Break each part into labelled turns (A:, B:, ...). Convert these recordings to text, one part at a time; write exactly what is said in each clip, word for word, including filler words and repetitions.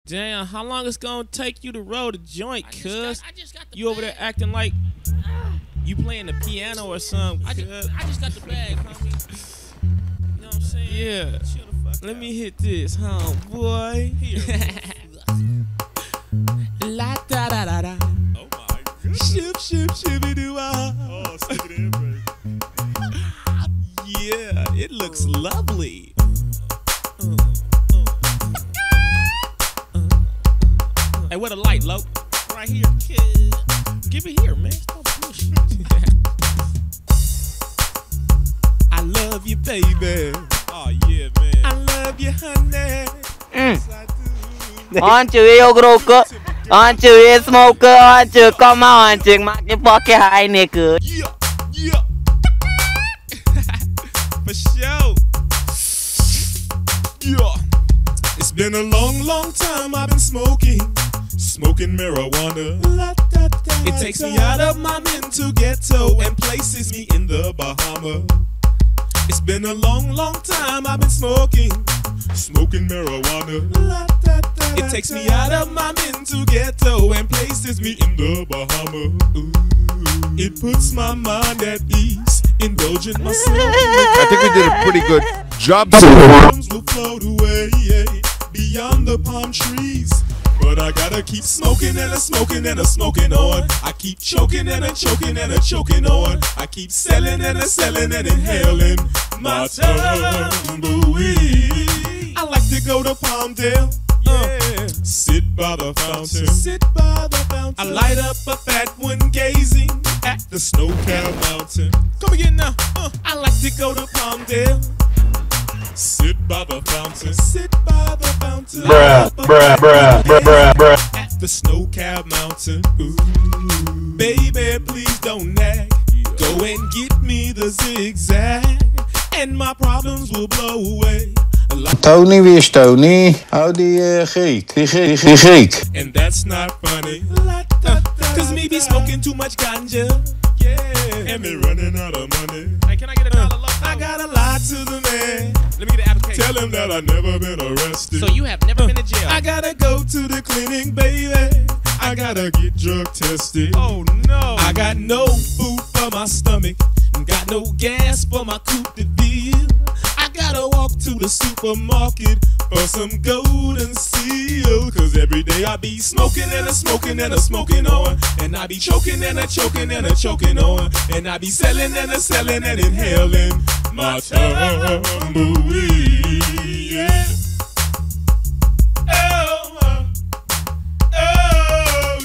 A: Damn, how long it's gonna take you to roll the joint, cuz? You over there acting like you playing the piano or something,
B: I
A: cuz.
B: just, I just got the bag, homie. You know what I'm saying?
A: Yeah.
B: Chill the fuck
A: Let
B: out.
A: me hit this, huh, boy?
B: Here.
A: La da da da da.
B: Oh my goodness.
A: Ship, ship, shibby doo ah.
B: Oh, stick it in, baby.
A: Yeah, it looks lovely. Hey, where the light, Lo?
B: Right here, kid.
A: Give it here, man. Stop bullshit. I love you, baby.
B: Oh, yeah, man.
A: I love you, honey.
C: Mm.
A: Yes, I do.
C: Aren't you real broker? Aren't you real smoker? Aren't you? Come on, chick. Mark your pocket high, nigga.
A: Yeah, yeah. For sure. Yeah. It's been a long, long time I've been smoking. Smoking marijuana. It takes me out of my mental ghetto and places me in the Bahamas. It's been a long, long time I've been smoking. Smoking marijuana. It takes me out of my mental ghetto and places me in the Bahamas. Ooh. It puts my mind at ease, indulging myself.
D: I think we did a pretty good job.
A: Problems will float away beyond the palm trees. But I gotta keep smoking and a smoking and a smoking on. I keep choking and a choking and a choking on. I keep selling and a selling and inhaling my tumbleweed. I like to go to Palmdale, yeah. Sit by the fountain, sit by the fountain. I light up a fat one gazing at the snow-capped mountain. Come again now. Uh. I like to go to Palmdale. Sit by the fountain, sit by the fountain.
D: Bruh, bruh, bruh, bruh, bruh, bruh.
A: At the snow-capped mountain. Ooh. Baby, please don't nag. Go and get me the zigzag, and my problems will blow away. Like
D: Tony, wie is Tony? Hou die uh, geek, die geek, die geek.
A: and that's not funny. Uh, Cause me be smoking too much ganja. Yeah. And me running out of money.
B: Hey, can I get a dollar low?
A: I gotta lie to the man.
B: Let me get an application.
A: Tell him that I've never been arrested.
B: So you have never been to jail?
A: I gotta go to the clinic, baby. I gotta get drug tested.
B: Oh, no.
A: I got no food for my stomach. Got no gas for my coupe de ville. I gotta walk to the supermarket for some golden seal. Cause every day I be smoking and a smoking and a smoking on. And I be choking and a choking and a choking on. And I be selling and a selling and inhaling my tumbleweed. Yeah. Oh, uh, oh,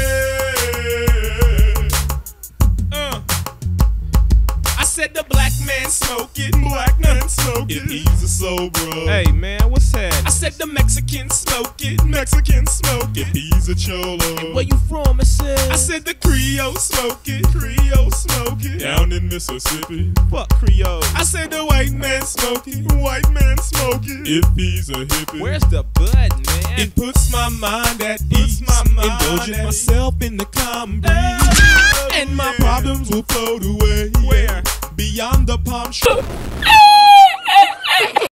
A: yeah. Uh. I said the black man smoke it, black man smoke it. He's a soul, bro.
B: Hey, man, what's that?
A: I said the Mexican smoke it, Mexican smoke it. He's a cholo.
B: Where you from, it says?
A: I said the Creole smoke it, Creole smoke it. Down in Mississippi.
B: Fuck Creole.
A: I said the white man smoke it, white man smoke it. If he's a hippie.
B: Where's the bud, man?
A: It puts my mind at ease, my mind indulging myself in the calm breeze.
B: Oh,
A: And my
B: yeah.
A: problems will float away.
B: Where?
A: Beyond the palm tree.